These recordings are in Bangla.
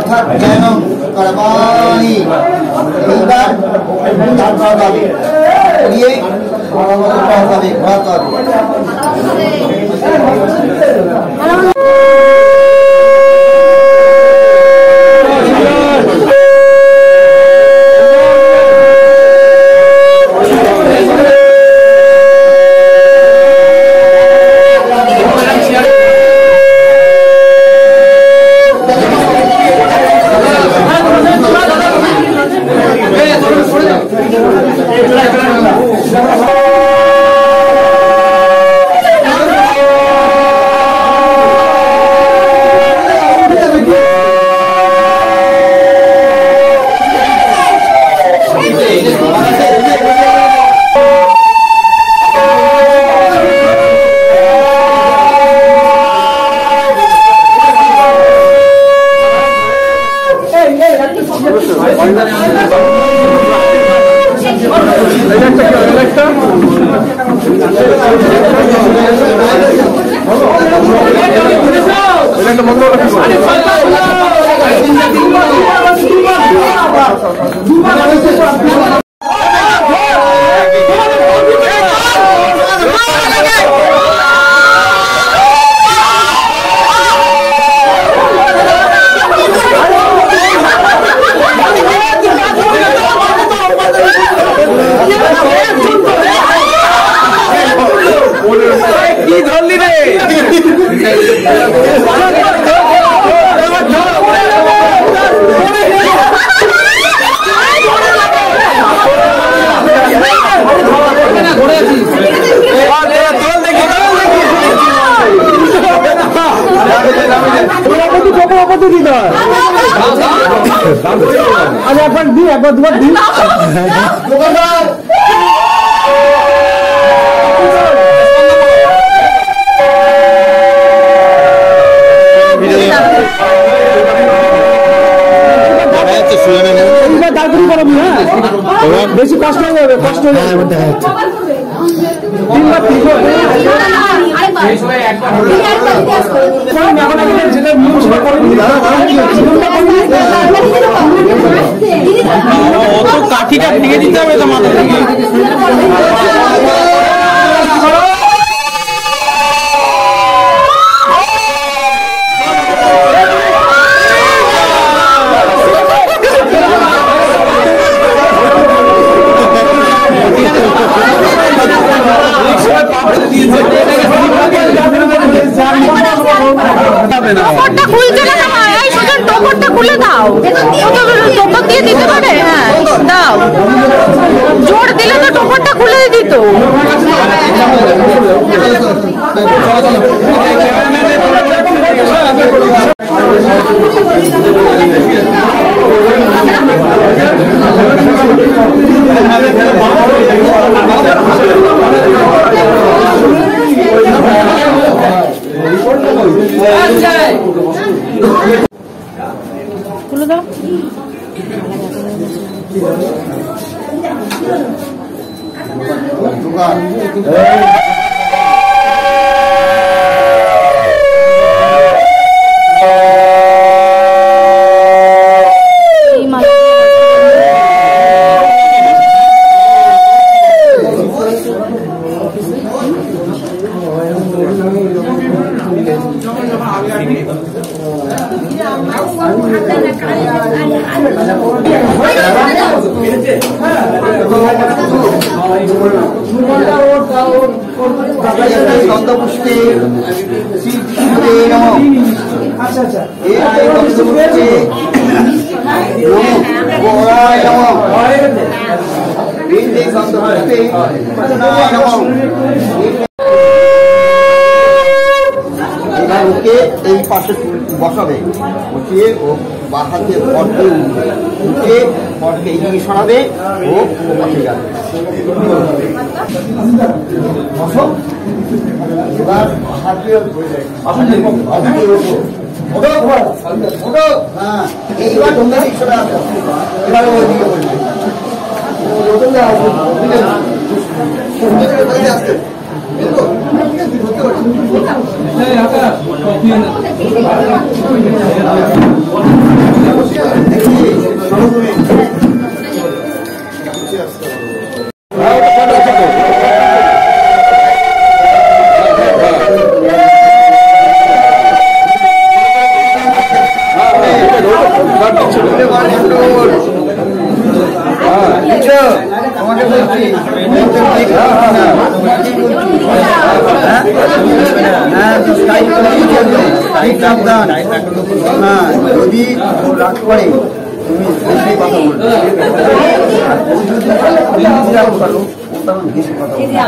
यथा ज्ञानं कर्माणि এইবার তারপর হবে দিয়ে হবে আরে একবার দি একবার দুবার দি বেশি কষ্ট হয়ে যাবে কষ্ট হয়ে যাবে দেখা যাচ্ছে কাঠিটা ভেঙে দিতে হবে তো মাথা থেকে খুলে দাও টোপর দিয়ে দিতে পারে হ্যাঁ দাও জোর দিলে তো টোপরটা খুলে দিত খুলে দাও এই পাশে বসাবে বসিয়ে ও বাহাতে পটকে উঠে পটকে এইদিকে সরাবে ও পাশে যাবে এবার এইবার ঢোকা দিক সরে আসো এবার ওইদিকে বলবে আসতে যদি রাগ করে তুমি সেই কথা বলবে আর ও যদি রাগ করো ও তখন বেশি কথা বলবে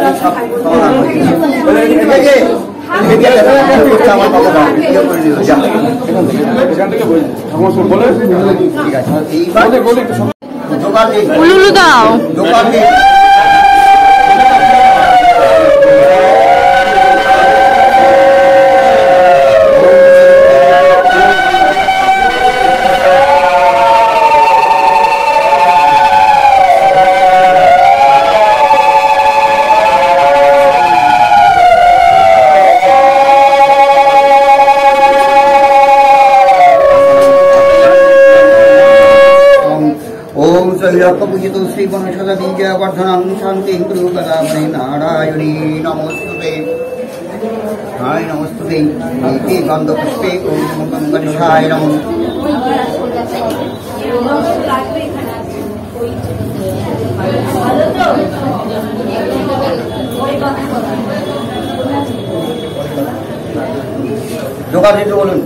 আমার বাবা ভিডিও করে দিল যা এখান থেকে বলে ঠিক আছে এইবার দোকান দাও দোকান पूजित श्री वनसद बीजवर्धनं शांति गुरुपदामणि नारायणी नमोस्तुते हाय नमोस्तुते नीति गंधपुष्पे ओम मंगलशाय नमो दोकान से बोलूं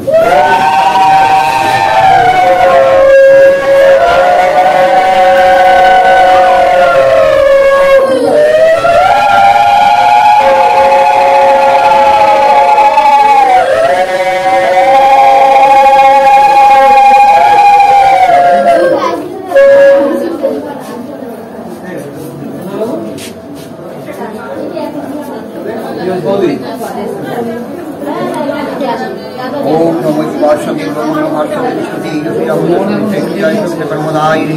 ओम नमो शिवाय ब्रह्मदायिनी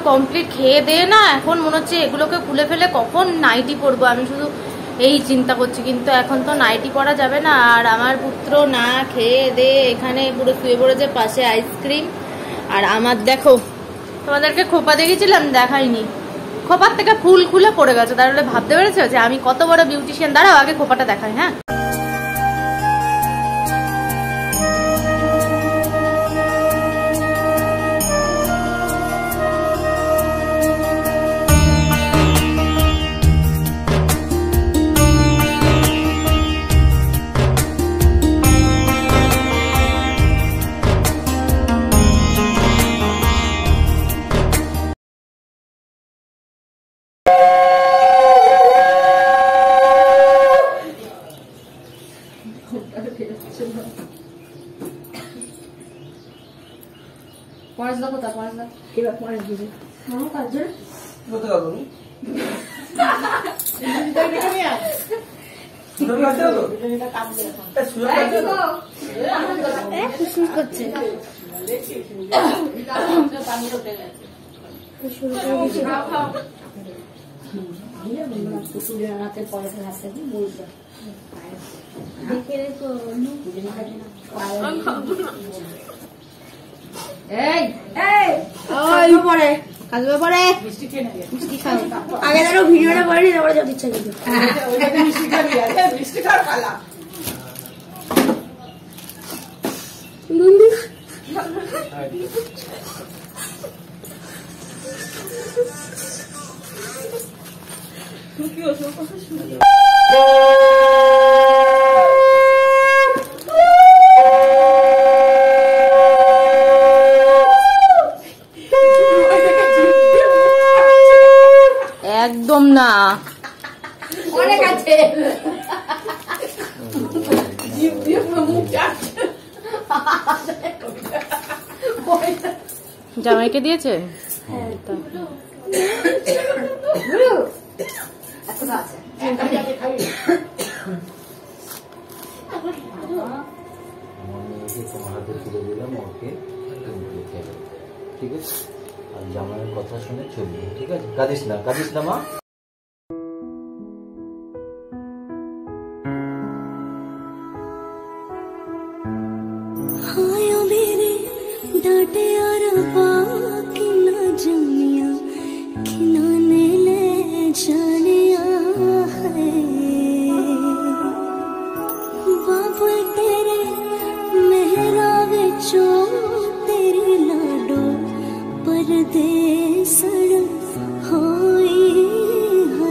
কমপ্লিট খেয়ে দিয়ে না এখন মনে হচ্ছে এগুলোকে খুলে ফেলে কখন নাইটি পরবো, আমি শুধু এই চিন্তা করছি। কিন্তু এখন তো নাইটি পরা যাবে না। আর আমার পুত্র না খেয়ে দিয়ে এখানে পুরো শুয়ে পড়েছে, পাশে আইসক্রিম। আর আমার দেখো, তোমাদেরকে খোপা দেখেছিলাম, দেখাইনি, খোপার থেকে ফুল খুলে পড়ে গেছে। তাহলে ভাবতে পেরেছো যে আমি কত বড় বিউটিশিয়ান। দাঁড়াও আগে খোপাটা দেখাই। হ্যাঁ, আগে ধরো ভিডিওটা করে নি, তারপরে যাতে ইচ্ছা কিন্তু একদম না, অনেক আছে। জামাইকে দিয়েছে। ঠিক আছে, আর জামাইয়ের কথা শুনে চলবি। ঠিক আছে, কাঁদিস না মা। डांटे और बाकी ना जमिया खिनाने ले जानिया है बाबू तेरे मेहरा विचो तेरी लाडो परदेसड़ होई है।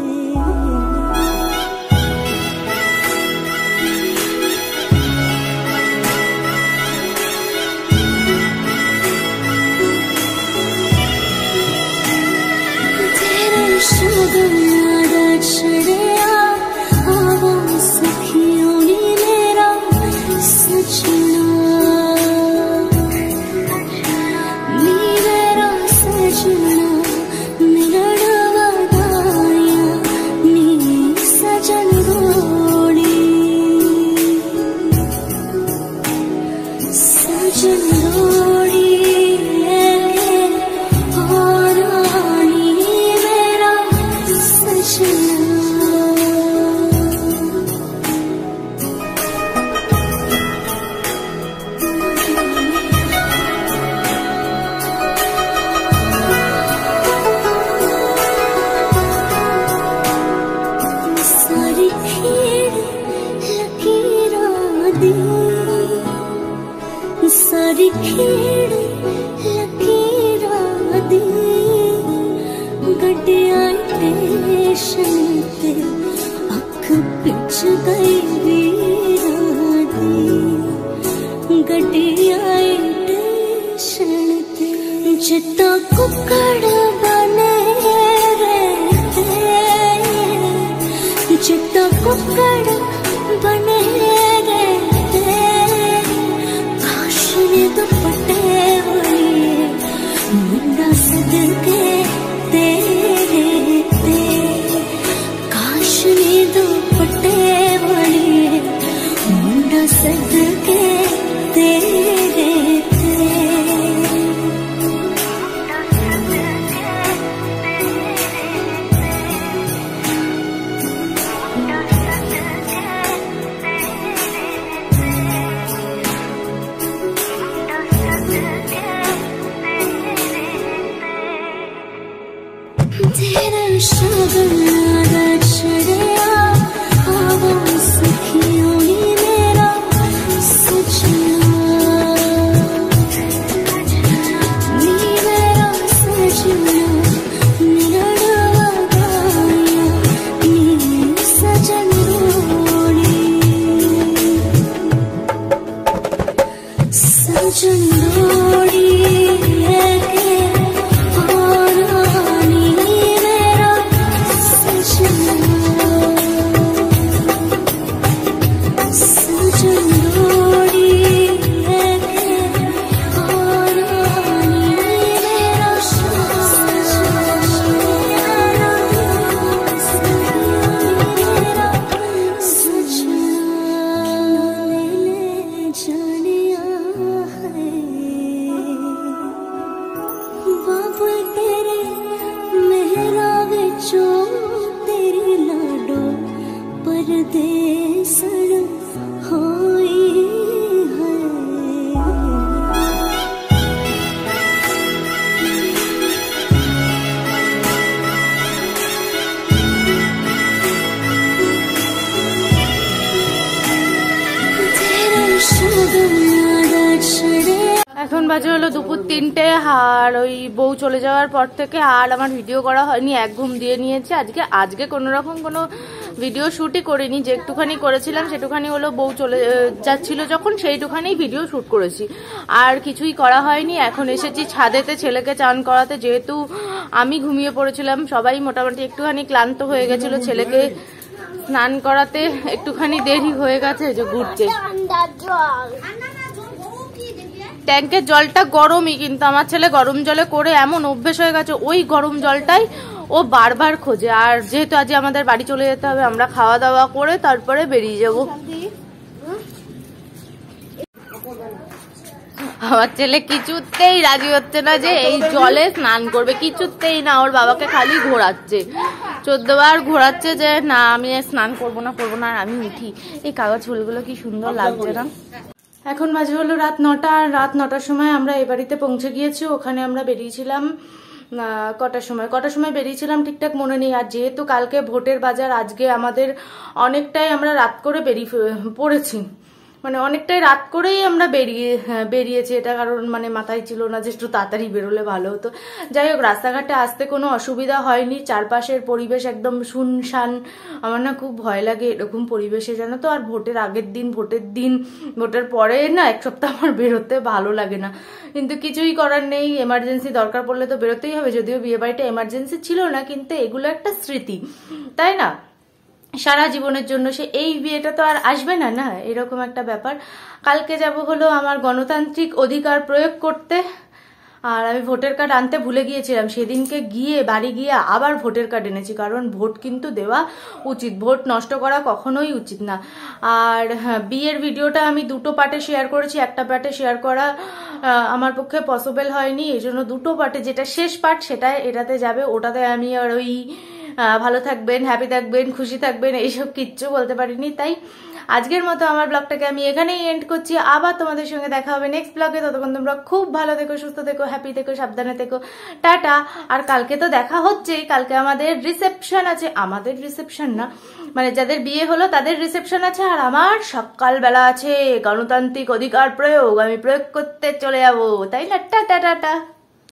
सारी खेड़ लकीरा दी गड्डिया स्टेशन ते अख पिछ गई वीरा दी गड्डिया स्टेशन ते जिता कुकड़ बने रहते जिता कुकड़ बने रहते दुपट्टे चंदोड़ी लेके आरानी मेरा सजना, चंदोड़ी लेके आरानी मेरा परदेसण होई है। এখন বাজে হলো দুপুর 3টে, আর ওই বউ চলে যাওয়ার পর থেকে আর আমার ভিডিও করা হয়নি, এক ঘুম দিয়ে নিয়েছি। আজকে কোনো রকম কোনো ভিডিও শ্যুটই করিনি, যে একটুখানি করেছিলাম সেটুখানি হলো বউ চলে যাচ্ছিল যখন সেইটুখানি ভিডিও শ্যুট করেছি, আর কিছুই করা হয়নি। এখন এসেছি ছাদেতে ছেলেকে চান করাতে, যেহেতু আমি ঘুমিয়ে পড়েছিলাম, সবাই মোটামুটি একটুখানি ক্লান্ত হয়ে গেছিল, ছেলেকে স্নান করাতে একটুখানি দেরি হয়ে গেছে যে ঘুরতে। ট্যাঙ্কের জলটা গরমই, কিন্তু আমার ছেলে গরম জলে করে এমন অভ্যেস হয়ে গেছে, ওই গরম জলটাই ও বারবার খোঁজে। আর যেহেতু আজ আমাদের বাড়ি চলে যেতে হবে, আমরা খাওয়া দাওয়া করে তারপরে বেরিয়ে যাব। আমার ছেলে কিছুতেই রাজি হচ্ছে না যে এই জলে স্নান করবে, কিছুতেই না। ওর বাবাকে খালি ঘোরাচ্ছে, 14 বার ঘোরাচ্ছে যে না আমি স্নান করবো না। আর আমি উঠি। এই কাগজ ফুলগুলো কি সুন্দর লাগছে না। এখন বাজে হলো রাত 9টা, আর রাত 9টার সময় আমরা এই বাড়িতে পৌঁছে গিয়েছি। ওখানে আমরা বেরিয়েছিলাম কটার সময় বেরিয়েছিলাম ঠিকঠাক মনে নেই। আর যেহেতু কালকে ভোটের বাজার, আজকে আমাদের অনেকটাই আমরা রাত করে বেরিয়ে পড়েছি, মানে অনেকটাই রাত করেই আমরা বেরিয়েছি। এটা কারণ মানে মাথায় ছিল না যে একটু তাড়াতাড়ি বেরোলে ভালো হতো। যাই হোক, রাস্তাঘাটে আসতে কোনো অসুবিধা হয়নি। চারপাশের পরিবেশ একদম শুনশান। আমার না খুব ভয় লাগে এরকম পরিবেশে, জানো তো। আর ভোটের আগের দিন, ভোটের পরে না 1 সপ্তাহ আমার বেরোতে ভালো লাগে না, কিন্তু কিছুই করার নেই। এমার্জেন্সি দরকার পড়লে তো বেরোতেই হবে। যদিও বিয়ে বাড়িটা এমার্জেন্সি ছিল না, কিন্তু এগুলো একটা স্মৃতি, তাই না, সারা জীবনের জন্য। সে এই বিয়েটা তো আর আসবে না, না, এরকম একটা ব্যাপার। কালকে যাব হলো আমার গণতান্ত্রিক অধিকার প্রয়োগ করতে। আর আমি ভোটার কার্ড আনতে ভুলে গিয়েছিলাম, সেদিনকে বাড়ি গিয়ে আবার ভোটার কার্ড এনেছি, কারণ ভোট কিন্তু দেওয়া উচিত, ভোট নষ্ট করা কখনোই উচিত না। আর হ্যাঁ, বিয়ের ভিডিওটা আমি 2টো পার্টে শেয়ার করেছি, একটা পার্টে শেয়ার করা আমার পক্ষে পসিবল হয়নি, এই জন্য 2টো পার্টে, যেটা শেষ পার্ট সেটা এটাতে যাবে। ওটাতে আমি আর ওই ভালো থাকবেন, হ্যাপি থাকবেন, খুশি থাকবেন এইসব কিচ্ছু বলতে পারিনি। তাই আজকের মতো আমার ব্লগটাকে আমি এখানেই এন্ড করছি। আবার তোমাদের সঙ্গে দেখা হবে নেক্সট ব্লগে। ততক্ষণ তোমরা খুব ভালো থেকো, সুস্থ থেকো, হ্যাপি থেকো, সাবধানে থেকো, টাটা। আর কালকে তো দেখা হচ্ছেই, কালকে আমাদের রিসেপশন আছে। আমাদের রিসেপশন না, মানে যাদের বিয়ে হলো তাদের রিসেপশন আছে, আর আমার সকালবেলা আছে গণতান্ত্রিক অধিকার প্রয়োগ। আমি প্রয়োগ করতে চলে যাবো, তাই না। Tata tata.